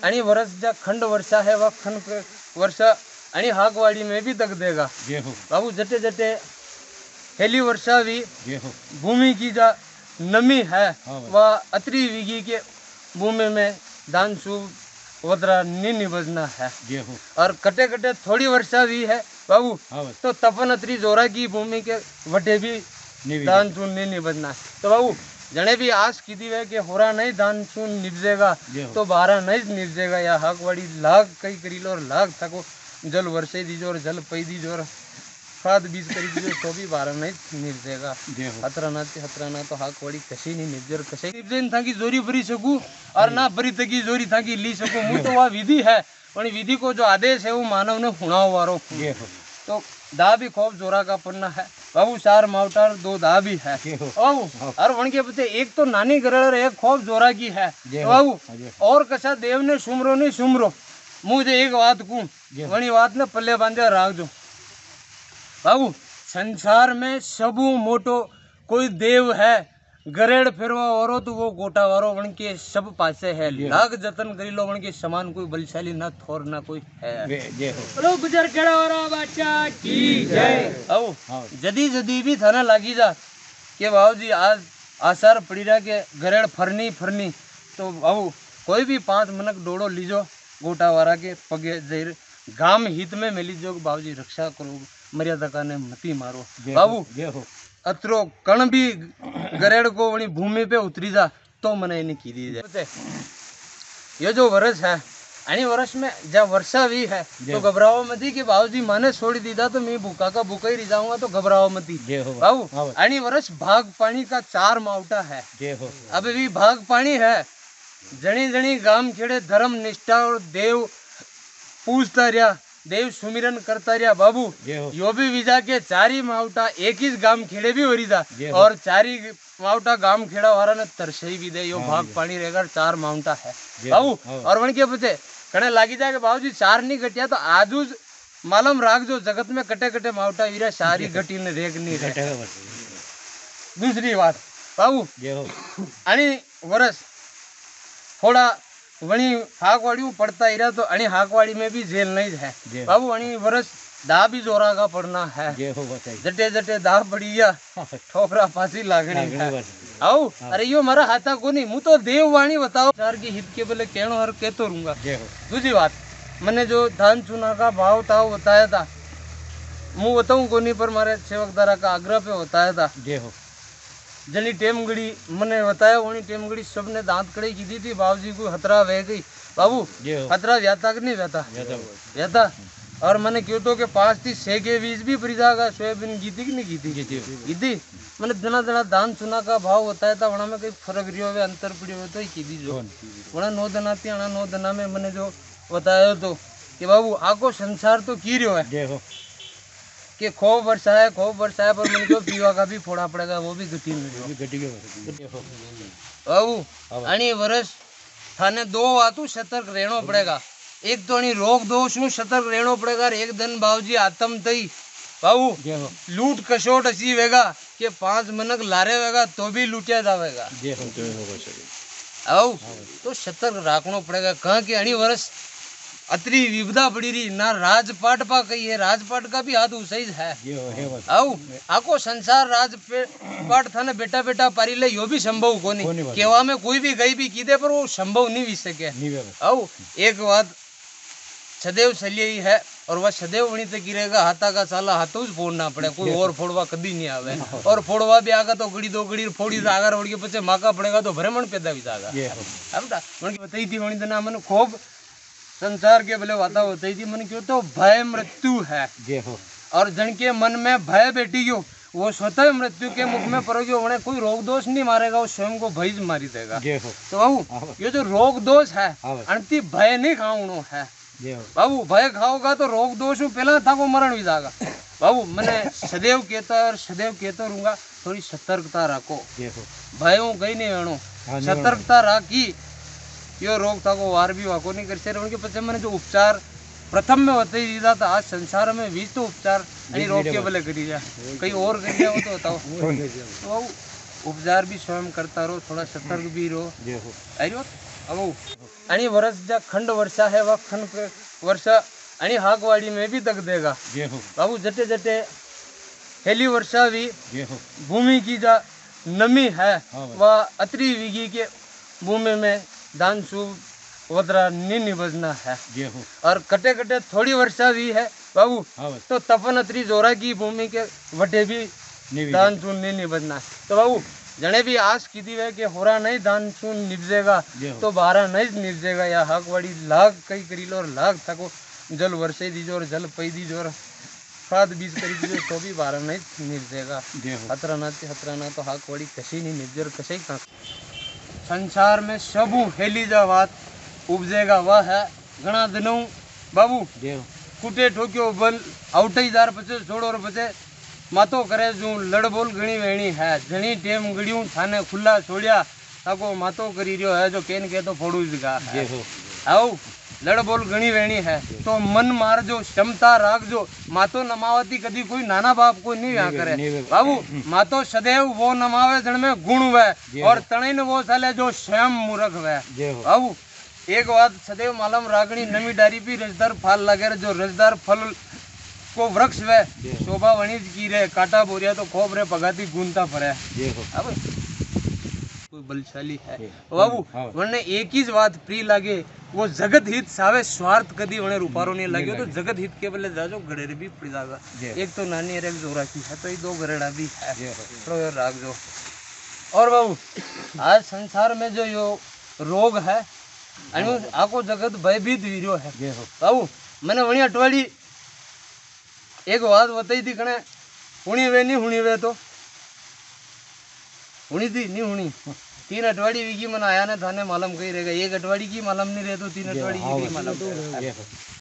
आणि वर्ष ज्या खंड वर्षा है वह खंड वर्षा आणि हाकवाड़ी में भी तक देगा। बाबू जटे जटे हेली वर्षा भी भूमि की जा नमी है वह अतरी विगी के भूमि में धान सूब वदरा नहीं निबजना है। और कटे कटे थोड़ी वर्षा भी है बाबू तो तपन अतरी जोरा की भूमि के वटे भी धान सून नहीं निबजना है। तो बाबू जने भी आस की दी है कि होरा नहीं धान सून निपजेगा तो 12 नहीं निपजेगा। या हाकवाड़ी लाख कई करीलो और लाख थको जल वर्षे दीजो और जल पई दीजो और खाद बीज करी दीजो तो भी 12 नहीं निपजेगा। हतराना तो हाकवाड़ी कशी नहीं निपजे और कशी निपजे था कि जोरी भरी सकूं और ना भरी तकी जोरी था कि ली सकूं। मुझ तो वह विधि है और विधि को जो आदेश है वो मानव ने हुणाव वारो। तो दा भी खूब जोरा का पन्ना है बाबू 4 मावटार 2 दा भी है बाबू। और उनके पते एक तो नानी गरड़ और एक खूब जोरा की है बाबू। और कसा देव ने सुमरो नहीं सुमरो मुझे एक बात कहूं वही बात ने पल्ले बांधे राख जो बाबू। संसार में सबू मोटो कोई देव है गरेड़ फिरवा वारो तो वो गोटा वारो वन के सब पासे है। लाख जतन करी लो वन के समान कोई बलशाली ना थोर ना कोई है। लो गुजर केड़ा वाला बादशाह की जय। आओ जदी जदी भी थाना लागी जा के बाबू जी आज आसार पड़ी रहा के गरेड़ फरनी फरनी तो बाबू कोई भी 5 मनक डोड़ो लीजो गोटा वारा के पगे जैर गाम हित में मिली जो बाबू जी रक्षा करो मर्यादा का ने मती मारो बाबू। अतरो कण भी गरेड़ को वनी भूमि पे उतरी जा तो मने इन्हें की दी जाए। ये जो वर्ष है आणि वर्ष में जब वर्षा भी है तो घबराओ मती कि बाबूजी माने छोड़ दीदा तो मैं भूखा का भूखा ही रह जाऊंगा तो घबराओ मती बाबू। आणि वर्ष भाग पानी का 4 मावटा है अब भी भाग पानी है। जनी जनी गाम खेड़े धर्म निष्ठा और देव पूजता रहा देव सुमिरन करता रहा बाबू। यो भी विजा के 4 ही मावटा एक ही गाम खेड़े भी हो रही था और 4 ही मावटा गाम खेड़ा वाला ने तरसई भी दे यो भाग पानी रहेगा 4 मावटा है बाबू। और वन के पते कने लागी जाए बाबू जी 4 नहीं घटिया तो आजू मालूम राख जो जगत में कटे कटे मावटा वीरा सारी घटी ने रेग नहीं रहे। दूसरी बात बाबू आणि वर्ष थोड़ा वणी हाकवाड़ी पड़ता ही रहा तो अणी हाकवाड़ी में भी जेल नहीं है बाबू। अणी वर्ष दा भी जोरा का पड़ना है जटे जटे दा पड़िया ठोकरा फांसी लागनी है। आओ अरे यो मारा हाथा को नहीं मुँह तो देववाणी बताओ चार की हित के बोले कहनो और कहतो रहूंगा। दूसरी बात मैंने जो धान चूना का भाव था वो बताया था मुँह बताऊं को नहीं पर मारे सेवकदारा का आग्रह पे बताया था। जनी टेमगड़ी मैंने बताया वही टेमगड़ी सबने दांत कड़ी की दी थी बाबूजी को हतरा बह गई बाबू। हतरा व्याता कि नहीं व्याता और मैंने क्यों तो के 5 थी 6 के बीज भी परी जाएगा सोयाबीन गीती कि नहीं गीती मैंने जना जना दान चुना का भाव बताया था वहाँ में कोई फर्क रही हो अंतर पड़ी हो तो ही की दी जो वहाँ 9 दिन आती है 9 दिन में मैंने जो बताया तो कि बाबू आको संसार तो की रहो है कि खूब वर्षा है पर मन को पीवा का भी फोड़ा पड़ेगा वो भी घटी बाबू। आणि वर्ष थाने 2 बातों सतर्क रहना पड़ेगा। एक तो अणी रोग दोष नु सतर्क रहना पड़ेगा। एक दिन बाबूजी आत्म तई बाबू लूट कशोट ऐसी वेगा कि 5 मनक लारे वेगा तो भी लूटिया जावेगा आओ तो सतर्क रखना पड़ेगा। कहाँ के अणी वर्ष अतरी विपदा पड़ी रही ना राजपाट पा कही है राजपाट का भी हाथ उसही है आओ आको संसार राजपाट था ना बेटा बेटा पारी ले यो भी संभव को नहीं केवा में कोई भी गई भी की दे पर वो संभव नहीं भी सके आओ। एक बात सदैव सलियी है और वह सदैव वहीं तक गिरेगा हाथा का साला हाथों से फोड़ना पड़े कोई और फोड़वा कभी नहीं आवे और फोड़वा भी आगा तो गड़ी 2 गड़ी फोड़ी आगा रोड़ के पीछे माका पड़ेगा तो भ्रमण पैदा भी जाएगा। अब बताई थी वहीं ना मैंने खूब संसार के भले वाता होते थी मन क्यों तो भय मृत्यु है और जन के मन में भय बैठी गयो वो स्वतः मृत्यु के मुख में पड़ोगे उन्हें कोई रोग दोष नहीं मारेगा वो स्वयं को भय मारी देगा। तो बाबू ये जो रोग दोष है अंति भय नहीं खाऊनो है बाबू। भय खाओगा तो रोग दोष पहला था वो मरण भी जाएगा बाबू। मैंने सदैव कहता और सदैव कहता रहूंगा थोड़ी सतर्कता रखो भय गई नहीं वेणो सतर्कता राखी यो रोग था को वार भी वाको नहीं कर उनके पीछे मैंने जो उपचार प्रथम में होते ही दीदा था आज संसार में भी तो उपचार रोग के भले करी जाए कहीं और कर दिया वो तो बताओ तो उपचार भी स्वयं करता रहो थोड़ा सतर्क भी रहो अब आणि वरसच्या खंड वर्षा है वह खंड वर्ष आणि हाकवाडी में भी दग देगा। बाबू जटे जटे हेली वर्षा भी भूमि की जा नमी है वह अतरी विगी के भूमि में दान शुभ वद्रा नहीं बजना है। और कटे कटे थोड़ी वर्षा भी है बाबू तो तपन अतरी जोरा की भूमि के वटे भी दान चून नहीं बजना है। तो बाबू जने भी आस की दी है कि होरा नहीं दान चून निपजेगा तो 12 नहीं निपजेगा या हाकवाड़ी लाख कई करीलो और लाख थको जल वर्षे दीजो और जल पई दीजो और खाद बीज करी दीजो तो भी 12 नहीं निपजेगा। हतराना तो हाकवाड़ी कशी नहीं निपजे और कशी का संसार में सबू हेली जा बात उपजेगा वह है घना दिनों बाबू कुटे ठोक्यो बल आउटाईदार पचे छोड़ो और पचे मातो करे जू लड़ बोल घणी वेणी है घणी टेम गड़ियों थाने खुला छोड़िया ताको मातो करी रियो है जो केन के तो फोड़ू जगा आओ लड़ बोल घणी वेणी है तो मन मार जो क्षमता राख जो मातो नमावती कदी कोई नाना बाप को नहीं यहाँ करे बाबू मातो सदैव वो नमावे जन में गुण वह और तणइन वो साले जो स्वयं मूर्ख वह बाबू एक बात सदैव मालम रागणी नमी डारी भी रजदार फल लगे जो रजदार फल को वृक्ष वह शोभा वणिज की रे काटा बोरिया तो खोब रे पगाती गूंता फरे अब कोई बलशाली है बाबू वरने एक ही बात प्रिय लागे वो जगत हित सावे स्वार्थ कदी वने रूपारो नहीं लगे तो जगत हित के बले जाजो गड़ेरे भी पड़ जागा। एक तो नानी और एक जोरा की है तो ये 2 गरेड़ा भी है तो राग जो। और बाबू आज संसार में जो यो रोग है आको जगत भयभीत वीरो है बाबू मैंने वणी अटवाड़ी एक बात बताई थी कने हुणी वे नहीं हुणी वे तो हुणी थी नहीं हुणी 3 अटवाड़ी वीगी मन आया ने थाने मालूम कही रहेगा 1 अटवाड़ी की मालूम नहीं रहे तो 3 अटवाड़ी की मालूम।